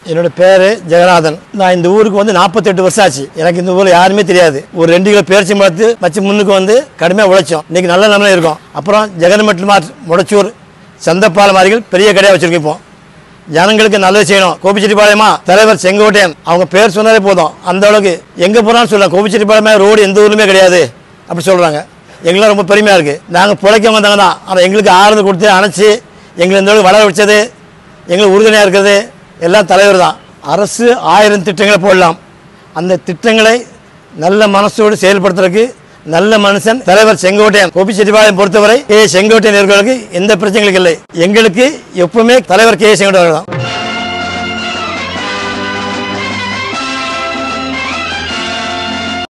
என்னோட பேரு ஜெகநாதன். நான் இந்த ஊருக்கு வந்து 48 வருஷம் ஆச்சு. எனக்கு இந்த ஊர்ல யாருமே தெரியாது. ஒரு 2 கிலோ பேரிச்சி மரத்து வச்சு முன்னுக்கு வந்து கடுமையாக உழைச்சோம். இன்னைக்கு நல்ல நிலைமையில இருக்கும். அப்புறம் ஜெகன்மெட்ல மார்ட் முடச்சூர் சந்தப்பால மாதிரிகள் பெரிய கடையாக வச்சிருக்கோம். ஜனங்களுக்கு நல்லது செய்யணும். கோபிச்செட்டிப்பாளையமா தலைவர் செங்கோட்டையன் அவங்க பேர் சொன்னாலே போதும். அந்த அளவுக்கு எங்க போனாலும் சொல்லலாம். கோபிச்செட்டிப்பாளையமா ரோடு எந்த ஊர்லுமே கிடையாது அப்படி சொல்றாங்க. எங்களுக்கு ரொம்ப பெருமையா இருக்கு. நாங்கள் பிழைக்க வந்தவங்க தான். ஆனால் எங்களுக்கு ஆறுதல் கொடுத்து அணைச்சி எங்களை இந்த அளவுக்கு வளர வச்சது எங்களுக்கு உறுதுணையாக இருக்கிறது எல்லாம் தலைவர் தான். அரசு 1000 திட்டங்களை போடலாம். அந்த திட்டங்களை நல்ல மனசோடு செயல்படுத்துறதுக்கு நல்ல மனுஷன் தலைவர் செங்கோட்டையன். கோபிச்செட்டிப்பாளையம் பொறுத்தவரை செங்கோட்டையன் இருக்கிறவர்களுக்கு எந்த பிரச்சனைகளும் இல்லை. எங்களுக்கு எப்பவுமே தலைவர் செங்கோட்டையன் தான்.